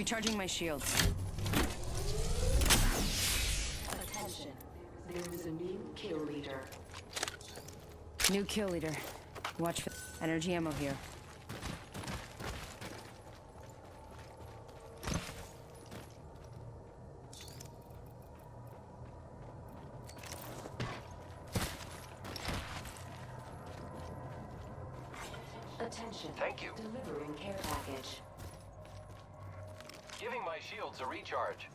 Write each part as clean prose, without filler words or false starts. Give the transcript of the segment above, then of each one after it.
Recharging my shields. Attention. There is a new kill leader. New kill leader. Watch for energy ammo here. Attention. Thank you. Delivering care package. Giving my shields a recharge.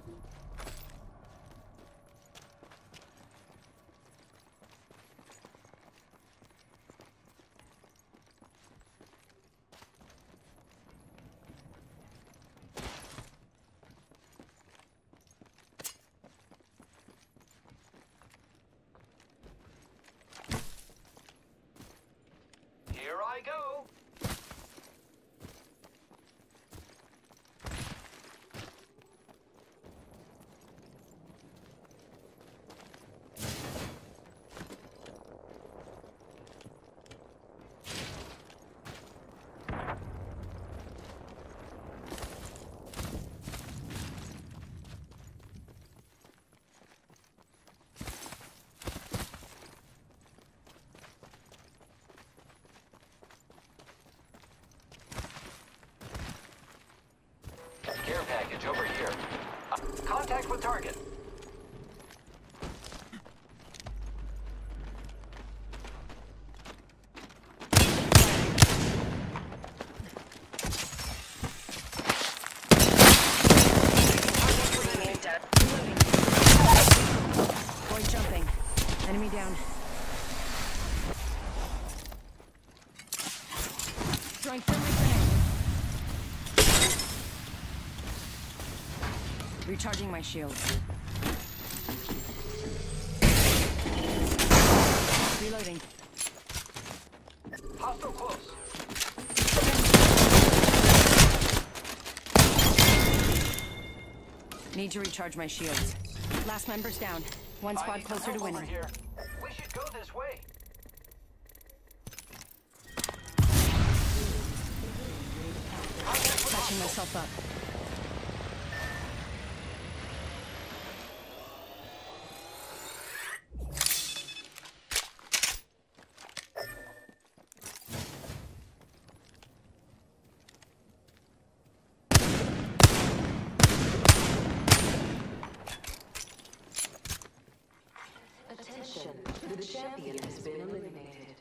Here I go. Care package over here. Contact with target. Boy jumping. Enemy down. Throwing friendly grenade. Recharging my shields. Reloading. Hostile close. Need to recharge my shields. Last member's down. One I squad need some closer to help over winning. here. We should go this way. Patching myself up. Attention. The champion has been eliminated.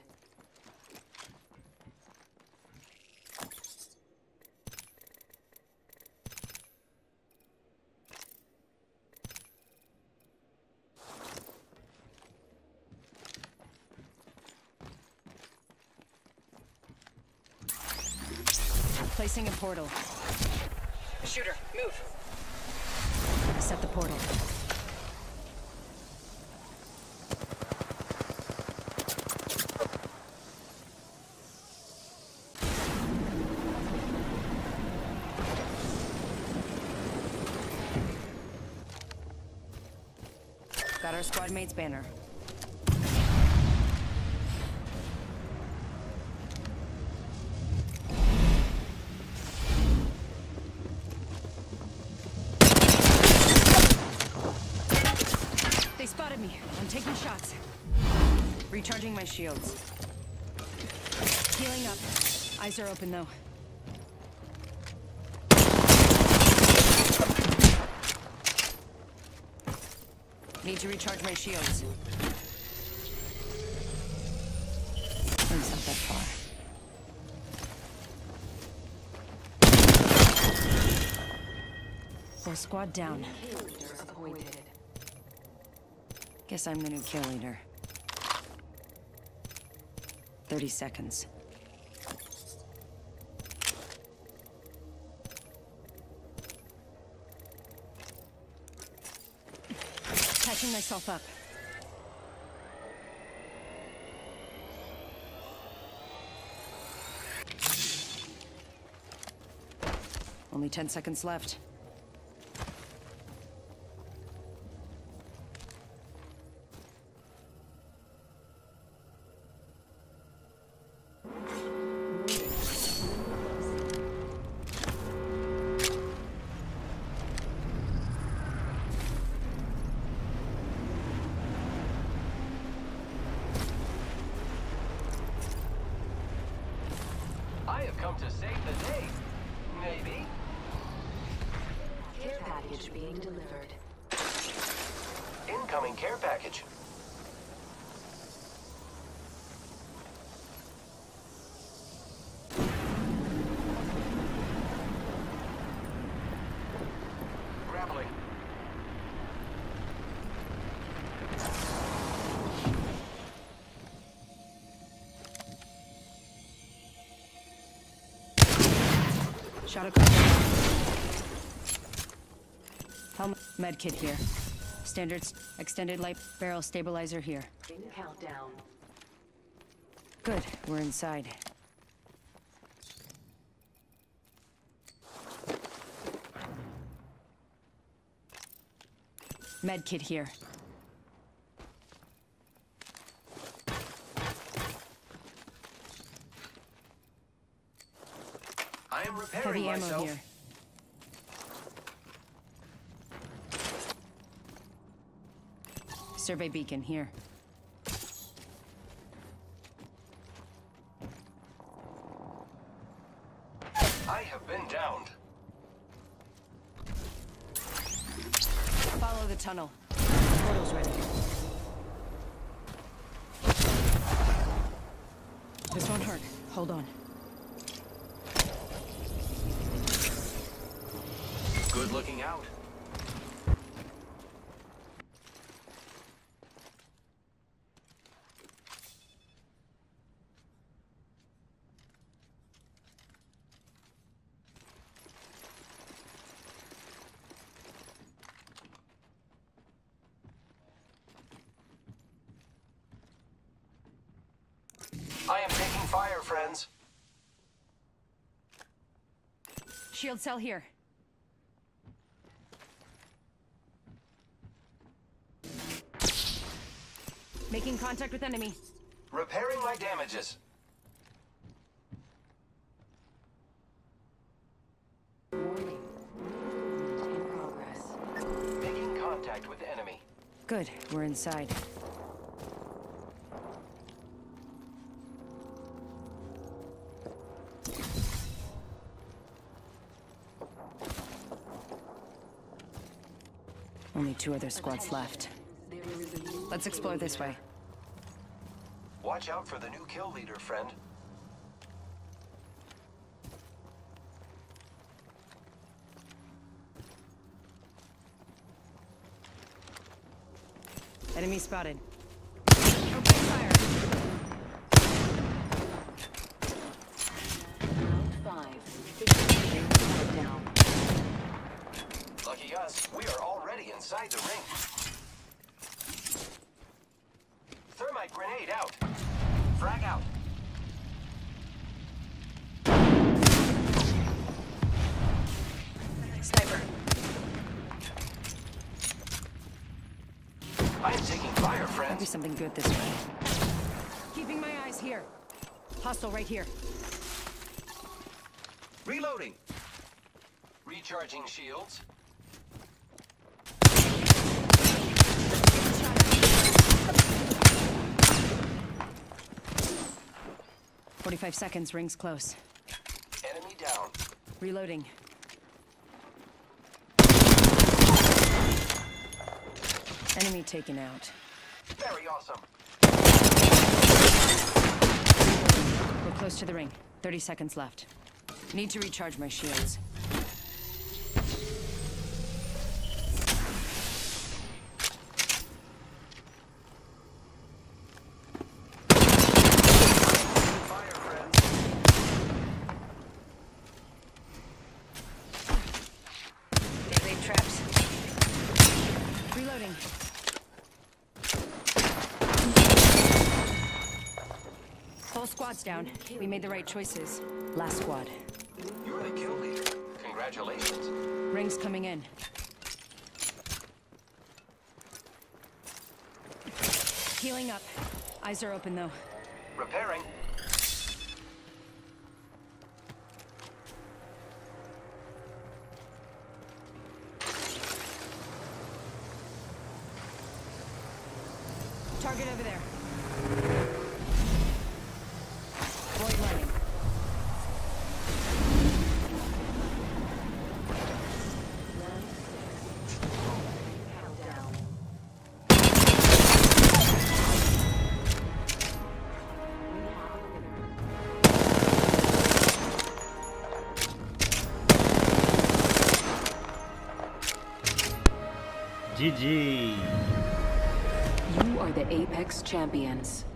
Placing a portal. Shooter, move. Set the portal. Got our squad mate's banner. They spotted me. I'm taking shots. Recharging my shields. Healing up. Eyes are open though. Need to recharge my shields. It's not that far. Full squad down. Kill leader appointed. Guess I'm the new kill leader. 30 seconds. Patching myself up. Only 10 seconds left. around to save the day. Maybe. Care package being delivered. Incoming care package. Grappling. Shot across. Helmet med kit here. Standards extended light barrel stabilizer here. In countdown. Good, we're inside. Med kit here. I am repairing Heavy ammo myself. here. Survey beacon here. I have been downed. Follow the tunnel. Portal's ready. This won't hurt. Hold on. Good looking out. I am taking fire, friends. Shield cell here. Making contact with enemy. Repairing my damages. Warning. Movement in progress. Making contact with enemy. Good, we're inside. Only 2 other squads left. There is a new Let's explore this way. Watch out for the new kill leader, friend. Enemy spotted. Open fire. Round 5. Down. Lucky us, we are already inside the ring. Thermite grenade out. Frag out. Sniper. I am taking fire, Might be friends. something good this way. Keeping my eyes here. Hostile right here. Reloading. Recharging shields. 45 seconds, rings close. Enemy down. Reloading. Enemy taken out. Very awesome. We're close to the ring. 30 seconds left. Need to recharge my shields. Fire, friends. They laid traps. Reloading. Whole squad's down. We made the right choices. Last squad. You're the kill leader. Congratulations. Rings coming in. Healing up. Eyes are open though. Repairing. Target over there. Void lighting. GG. You are the Apex champions.